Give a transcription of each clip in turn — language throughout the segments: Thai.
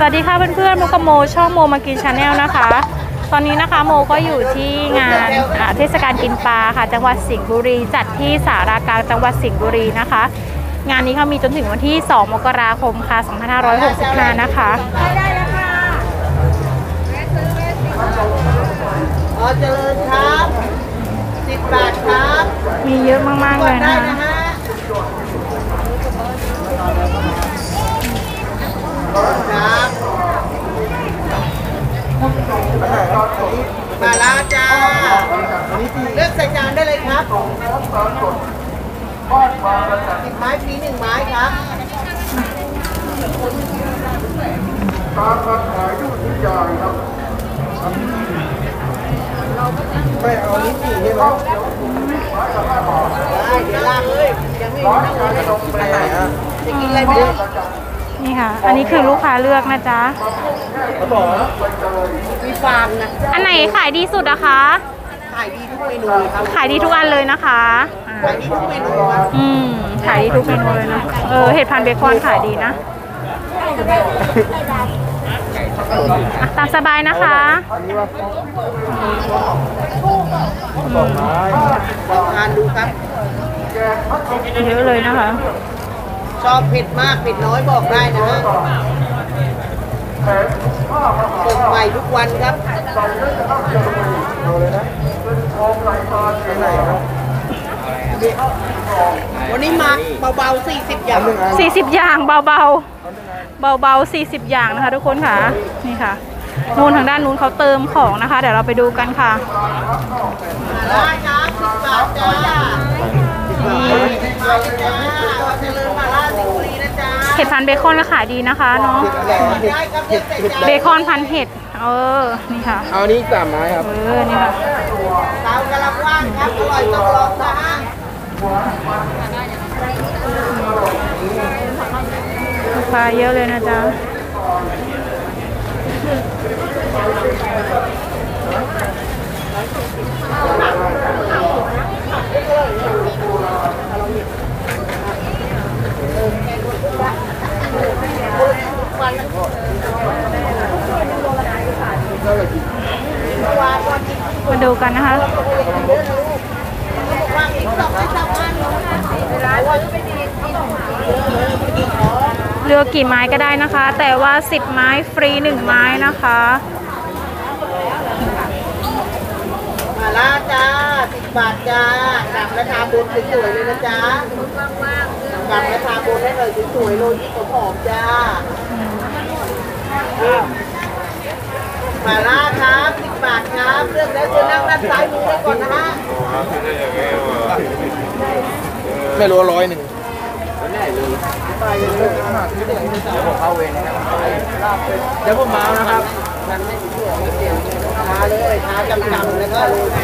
วัสดีค่ะเพื่อนๆโมกับโมช่องโมมากินชาแนลนะคะตอนนี้นะคะโมก็อยู่ที่งานเทศกาลกินปลาค่ะจังหวัดสิงห์บุรีจัดที่สารากลางจังหวัดสิงห์บุรีนะคะงานนี้เขามีจนถึงวันที่2 มกราคมค่ะ2565นะคะได้แล้วค่ะเจริญครับ10 บาทครับมีเยอะมากๆเลยนะคะครับมาลาจ้าเลือกใส่จานได้เลยครับ10 ไม้ฟรี1 ไม้ครับการค้าขายอยู่ทุกอย่างครับไม่เอาลิ้นจี่ใช่ไหมได้เดี๋ยวลากเลยยังไม่มีนั่งเลยไปไหนอ่ะจะกินอะไรไหมนี่ค่ะอันนี้คือลูกค้าเลือกนะจ๊ะมีฟาร์มนะอันไหนขายดีสุดอะคะขายดีทุกเมนูครับขายดีทุกอันเลยนะคะขายดีทุกเมนูขายดีทุกเมนูเลยนะเห็ดพันเบคอนขายดีนะตามสบายนะคะทานดูครับเยอะเลยนะคะชอบเผ็ดมากเผ็ดน้อยบอกได้นะฮะสดใหม่ทุกวันครับวันนี้มาเบาๆ40 อย่าง 40 อย่างเบาๆ40 อย่างนะคะทุกคนค่ะนี่ค่ะนู่นทางด้านนู้นเขาเติมของนะคะเดี๋ยวเราไปดูกันค่ะได้จ้า10 บาทจ้าเห็ดพันเบคอนก็ขายดีนะคะเนาะเบคอนพันเห็ดนี่ค่ะเอานี้3 ไม้ครับนี่ค่ะเตากำลังว่างครับอร่อยต้องลองนะฮะลูกค้าเยอะเลยนะจ๊ะมาดูกันนะคะเลือกกี่ไม้ก็ได้นะคะแต่ว่า10 ไม้ฟรี1 ไม้นะคะมาล่าจ้า10 บาทจ้ากับราคาบนสวยๆเลยนะจ๊ะกับราคาบนได้เลยสวยๆโรยที่หอมๆจ้ามาล่าครับ10 บาทครับเลือกแล้วจะนั่งด้านซ้ายมือได้ก่อนนะฮะไม่รู้100 เดี๋ยวผมมานะครับทาเลยทาจำๆแล้วก็โรย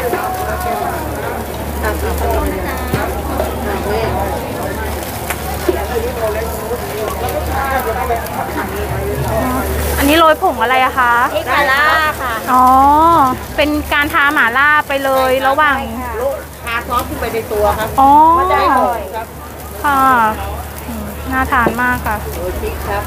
อันนี้โรยผงอะไรอะคะพริกหม่าล่าค่ะอ๋อเป็นการทาหม่าล่าไปเลยระหว่างทาซอสขึ้นไปในตัวครับอ๋อได้หอยครับค่ะน่าทานมากค่ะโรยพริกครับ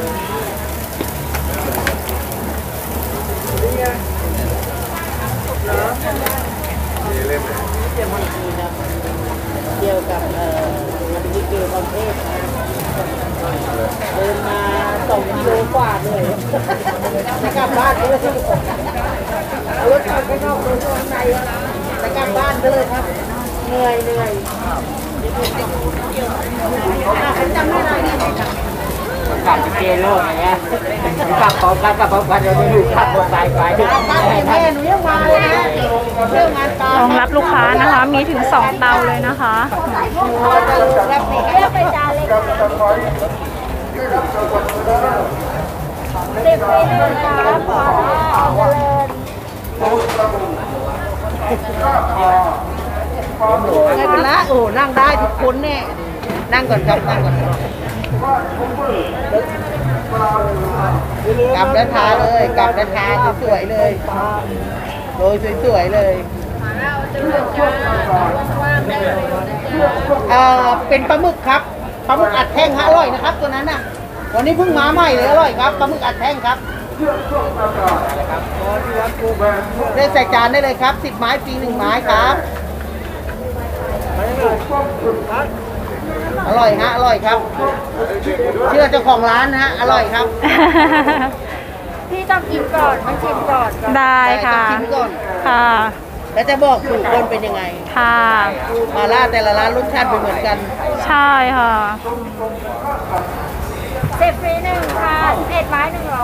เกี่ยวกับมันมีเกี่ยวกับเพศนะเดินมา2 กิโลกว่าเลยจะกลับบ้านเลยเอารถจอดข้างนอกรถข้างในจะกลับบ้านเลยครับเหนื่อยจำไม่ได้กลับเจโลกอย่างเงี้ยกลับพร้อมกันเดี๋ยวอยู่ขับรถไปแม่หนูยังมาเลยนะเรื่องงานตารองรับลูกค้านะคะมีถึง2 เตาเลยนะคะไปจานเลย10 ปีเลยครับขอเจริญไม่เป็นไรโอ้นั่งได้ทุกคนเนี่ยนั่งก่อนครับนั่งก่อนกลับแล้วทาเลยกลับแล้วทาสวยๆเลยโรยสวยๆเลยเป็นปลาหมึกครับปลาหมึกอัดแท่งอร่อยนะครับตัวนั้นน่ะวันนี้เพิ่งมาใหม่เลยอร่อยครับปลาหมึกอัดแท่งครับได้ใส่จานได้เลยครับ10 ไม้ฟรี1 ไม้ครับอร่อยฮะอร่อยครับเชื่อเจ้าของร้านนะฮะอร่อยครับพี่ต้องกินก่อนต้องชิมก่อนได้ค่ะชิมก่อนค่ะแล้วจะบอกสูตรคนเป็นยังไงค่ะมาล่าแต่ละร้านรสชาติไม่เหมือนกันใช่ค่ะ 10 ฟรี 1 ค่ะ11 ไม้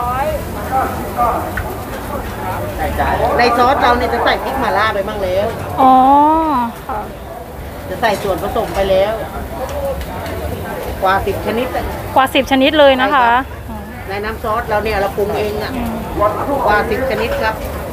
ในซอสเราเนี่ยจะใส่พริกมาล่าไปบ้างแล้วอ๋อค่ะจะใส่ส่วนผสมไปแล้ว กว่า10 ชนิดอะกว่า10 ชนิดเลยนะคะในน้ำซอสเราเนี่ยเราปรุงเองอ่ะกว่า10 ชนิดครับ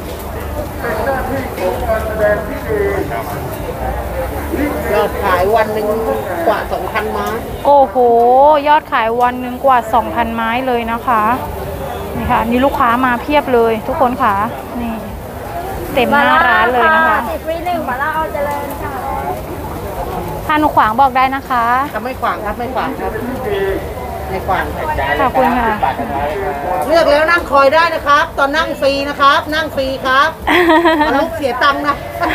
ยอดขายวันหนึ่งกว่า 2,000 ไม้โอ้โห ยอดขายวันหนึ่งกว่า 2,000 ไม้เลยนะคะ นี่ค่ะ นี่ลูกค้ามาเพียบเลยทุกคนค่ะ นี่ เต็มหน้าร้านเลยนะคะ 10 ฟรี 1 มาล่าเอาเจริญค่ะถ้าหนูขวางบอกได้นะคะครับไม่ขวางครับไม่ขวางครับไม่ขวางขอบคุณค่ะเลือกแล้วนั่งคอยได้นะครับ ตอนนั่งฟรีนะครับ นั่งฟรีครับตอนลุกเสียตังค์นะ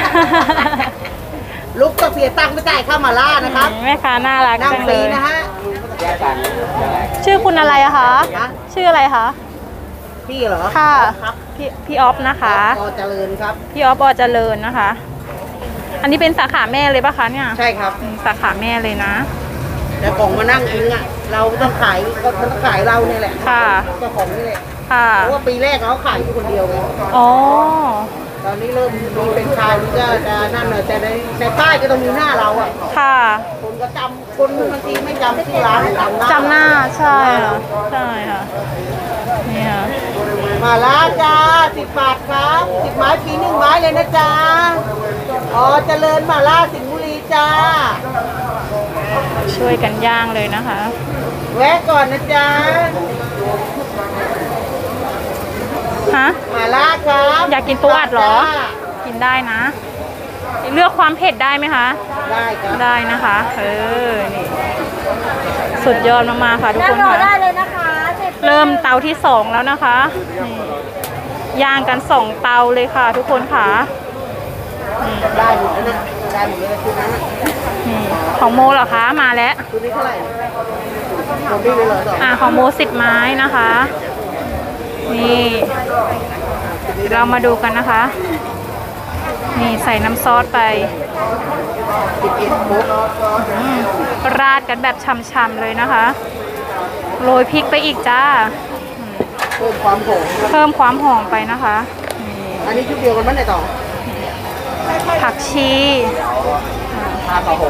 ลุกก็เสียตังค์ไปจ่ายค่ามาล่านะครับแม่ค้าน่ารักนั่งจังฟเลรียนะฮะชื่อคุณอะไรอะคะฮะชื่ออะไรคะพี่เหรอค่ะครับพี่ออฟนะคะพอเจริญครับพี่ออฟอเจริญนะคะ อันนี้เป็นสาขาแม่เลยปะคะเนี่ยใช่ครับสาขาแม่เลยนะแต่ของมานั่งเองอ่ะเราต้องขายก็ต้องขายเราเนี่ยแหละค่ะเจ้าของนี่แหละค่ะเพราะว่าปีแรกเขาขายอยู่คนเดียวไงอ๋อตอนนี้เริ่มมีเป็นชายนี่ก็จะนั่นหน่อยแต่ในป้ายก็ต้องมีหน้าเราอ่ะค่ะคนก็จำคนบางทีไม่จำชื่อร้านจำหน้าจำหน้าใช่ค่ะใช่ค่ะนี่ค่ะมาล่าจ้า10 บาทครับ10 ไม้ฟรี1 ไม้เลยนะจ๊ะอ๋อเจริญมาล่าสิงห์บุรีจ้าช่วยกันย่างเลยนะคะแวะก่อนนะจ๊ะฮะมาล่าครับอยากกินปูอัดเหรอจ้ากินได้นะ เลือกความเผ็ดได้ไหมคะได้ครับได้นะคะ นี่ สุดยอดมากๆค่ะทุกนั่คงนรอได้ค่ะเลยนะคะ10 เริ่มเตาที่ 2 แล้วนะคะนี่ย่างกัน 2 เตาเลยค่ะ ทุกคนค่ะได้หมดแล้วนะได้หมดเลยชุดนั้นน่ะนี่ของโมเหรอคะมาแล้วชุดนี้เท่าไหร่ผมพี่เลยเหรอต่อของโม10 ไม้นะคะ นี่เรามาดูกันนะคะ นี่ใส่น้ำซอสไป 11 มุกราดกันแบบช่ำๆเลยนะคะ โรยพริกไปอีกจ้าเพิ่มความหอมเพิ่มความหอมไปนะคะนี่อันนี้ชุดเดียวกันไหมไหนต่อผักชี 5 ต่อ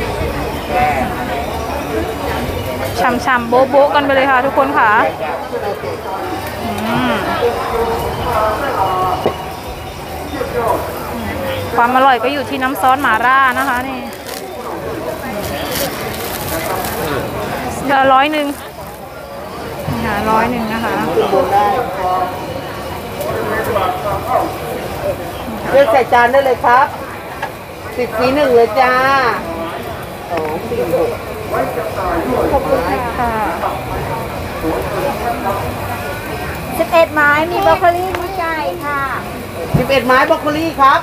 ช่ำๆโบ๊ะๆกันไปเลยค่ะทุกคนค่ะ อืมความอร่อยก็อยู่ที่น้ำซอสหม่าล่านะคะนี่เดี๋ยว100นี่ค่ะ100นะคะขึ้นบนได้เลือกใส่จานได้เลยครับ10 ฟรี 1 เลยจ้า2 4 6 ขอบคุณค่ะ 11 ไม้มีบรอกโคลีมีไก่ค่ะ 11 ไม้บรอกโคลีครับ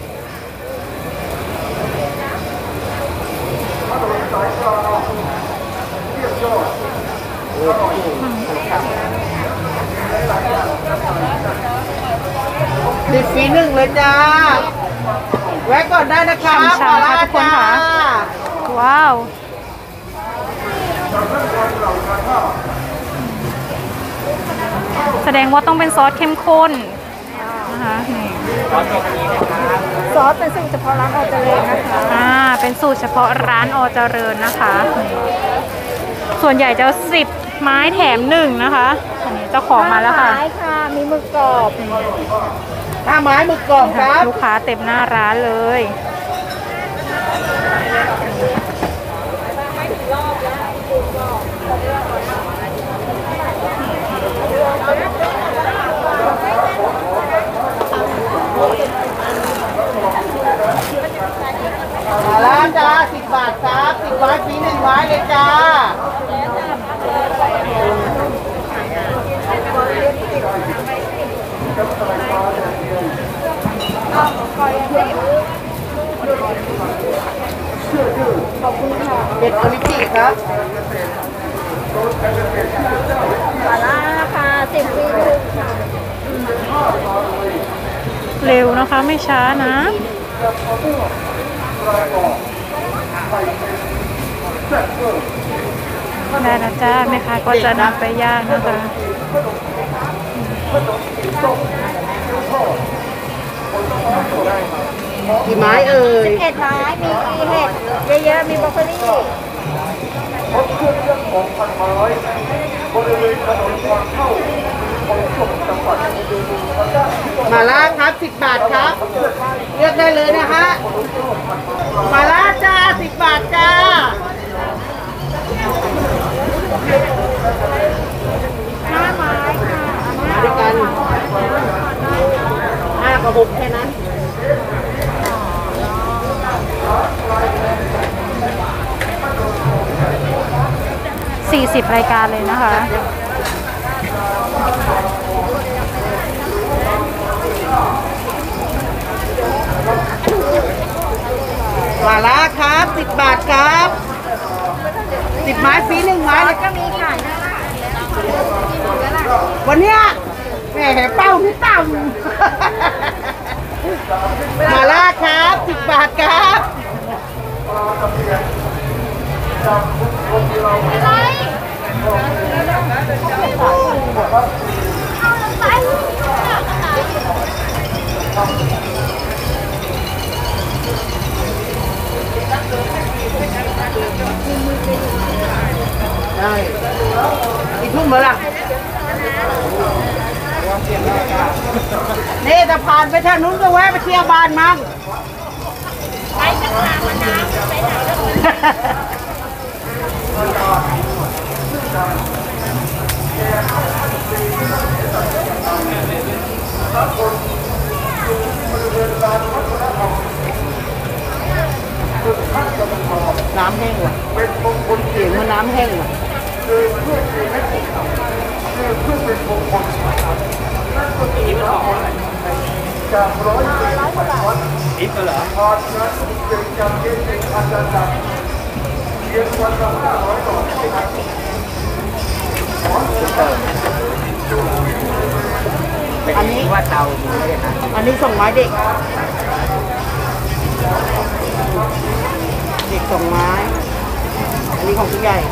10 ฟรี 1 เลยจ้า แวะก่อนได้นะครับฉ่ำๆค่ะทุกคนค่ะ ว้าว แสดงว่าต้องเป็นซอสเข้มข้นนะคะนี่ซอสเป็นสูตรเฉพาะร้านเอาเจริญนะคะเป็นสูตรเฉพาะร้านอเจริญนะคะนี่ส่วนใหญ่จะ10 ไม้แถม1นะคะอันนี้เจ้าของมาแล้วค่ะไม้ค่ะ มีหมึกกรอบ 5 ไม้หมึกกรอบครับลูกค้าเต็มหน้าร้านเลยมาแล้วจ้า10 บาทครับ10 ไม้ฟรี 1 ไม้เลยจ้าขอบคุณค่ะเป็ดออริจิครับปลาล่าค่ะ10 ปีถูกค่ะเร็วนะคะไม่ช้านะ ได้นะจ้าแม่ค้าก็จะนำไปย่างนะคะกี่ไม้เอ่ย 11 ไม้มีเห็ดเยอะๆมีบรอกโคลี่พบเครื่องเรื่องของพันไม้บริเวณถนนทางเข้าของส่งจังหวัดหมาล่าครับ10 บาทครับเลือกได้เลยนะฮะหมาล่าจ้า10 บาทจ้า 5 ไม้ค่ะมาด้วยกัน5 กับ 6แค่นั้น 40 รายการเลยนะคะหมาล่าครับ10 บาทครับ10 ไม้ฟรี1 ไม้แล้วก็มีค่ะวันเนี้ยแหมเป้าที่ต่ำหมาล่าครับ10 บาทครับ ได้กี่ทุ่มแล้วล่ะนี่ถ้าผ่านไปทางนู้นก็แวะไปเที่ยวบ้านมั่งไปจังหวัดมันน้ำไปไหนน้ำแห้งว่ะเสียงมันน้ำแห้งว่ะจาก110 อิฟเหรอผ่านงานเก่งจากเก่งอาจารย์ดังเพียงวันละ500 ดอกเท่านั้นอันนี้ว่าเตาอันนี้ส่งไม้เด็ก เด็กส่งไม้ อันนี้ของผู้ใหญ่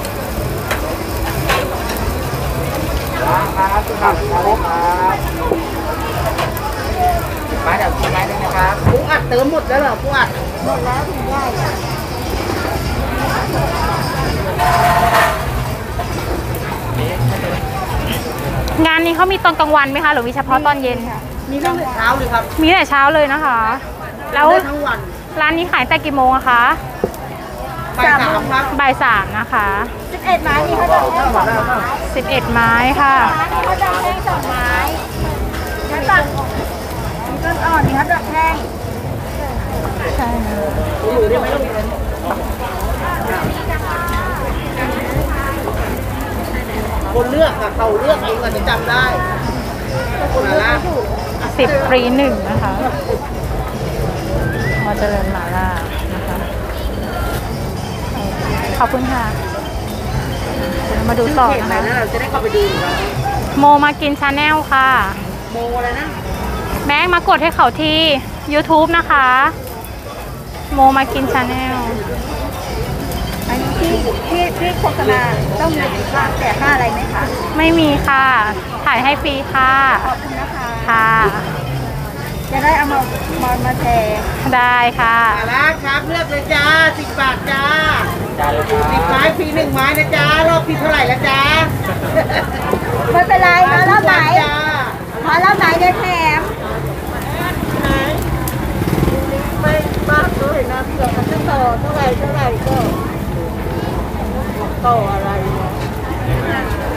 ครับทุกท่านครับไม้เดี๋ยวกินไม้ด้วยนะครับผู้อัดเติมหมดแล้วเหรอผู้อัดหมดแล้วถึงได้งานนี้เขามีตอนกลางวันไหมคะหรือมีเฉพาะตอนเย็นมีตั้งแต่เช้าเลยครับมีแต่เช้าเลยนะคะ แล้วได้ทั้งวันร้านนี้ขายแต่กี่โมงอะคะบ่าย 3ครับบ่าย 3นะคะ 11 ไม้มีข้าวดองแห้ง2 ไม้ 11 ไม้ค่ะมีข้าวดองแห้ง2 ไม้น้ำตาลมีต้นอ่อนมีข้าวดองแห้งใช่นะอยู่ได้ไหมลูกคนเลือกอะเขาเลือกเองอาจจะจำได้คนละ 10 ฟรี 1 นะคะมาเจริญหมาล่านะคะ ขอบคุณค่ะเดี๋ยวมาดูต่อเพจนะไหนคะนะเราจะได้เข้าไปดูกันโมมากินชาแนลค่ะโมอะไรนะแบงค์มากดให้เขาที่ YouTube นะคะ โมมากินชาแนลอันนี้ที่โฆษณาต้องมีค่าแต่ค่าอะไรไหมคะไม่มีค่ะ ถ่ายให้ฟรีค่ะขอบคุณนะคะค่ะจะได้เอามาแชร์ได้ค่ะมาแล้วครับเลือกเลยจ้า10 บาทจ้า10 ไม้ฟรี1 ไม้นะจ้ารอบที่เท่าไหร่แล้วจ้าไม่เป็นไรมารอบไหนจ้ามารอบไหนเดี๋ยวแถมไม่มากเลยนะเผื่อมันจะต่อเท่าไหร่ก็ต่ออะไรเนี่ย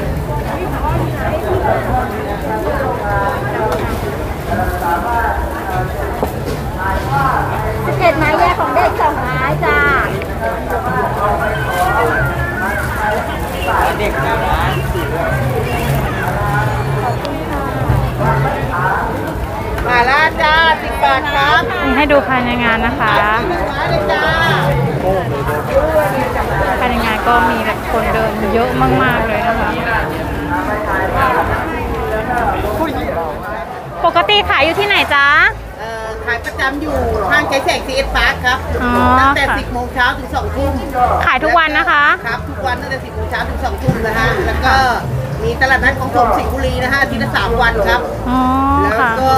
11 ไม้แยกของเด็ก2 ไม้จ้าเด็กนะมาแล้วจ้า10 บาทครับนี่ให้ดูภายในงานนะคะไม้เลยจ้าภายในงานก็มีคนเดินเยอะมากๆเลยนะคะ ปกติขายอยู่ที่ไหนจ๊ะขายประจำอยู่ห้างใจแสงซีเอสพาร์คครับอ๋อตั้งแต่ค่ะ 10 โมงเช้าถึง 2 ทุ่มขายทุกวันนะคะครับทุกวันตั้งแต่ 10 โมงเช้าถึง 2 ทุ่มนะฮะแล้วก็มีตลาดนัดของผมสิงห์บุรีนะฮะอาทิตย์ละ3 วันครับอ๋อแล้วค่ะก็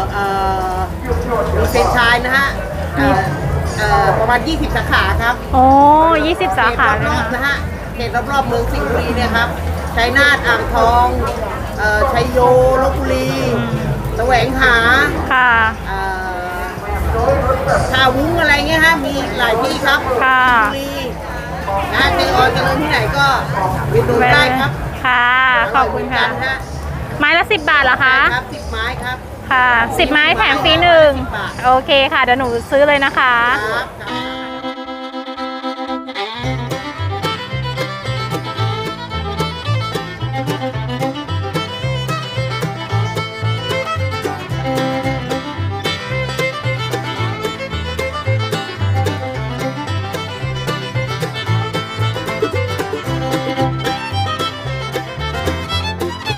มีเฟรนไชส์นะฮะประมาณ 20 สาขาครับโอ้20 สาขาเลยรอบนะๆนะฮะเขตรอบๆเมืองสิงห์บุรีเนี่ยครับชัยนาทอ่างทองชัยโยลพบุรีแสวงหาค่ะท่าวุ้งอะไรเงี้ยฮะมีหลายที่ครับค่ะสิงห์บุรีนะเจอเจริญที่ไหนก็ไปดูได้ครับค่ะ ขอบคุณค่ะอร่อยเหมือนกันฮะไม้ละ10 บาทเหรอคะครับ10 ไม้ครับค่ะ10 ไม้แถมฟรี1 10 บาทโอเคค่ะ เดี๋ยวหนูซื้อเลยนะคะครับ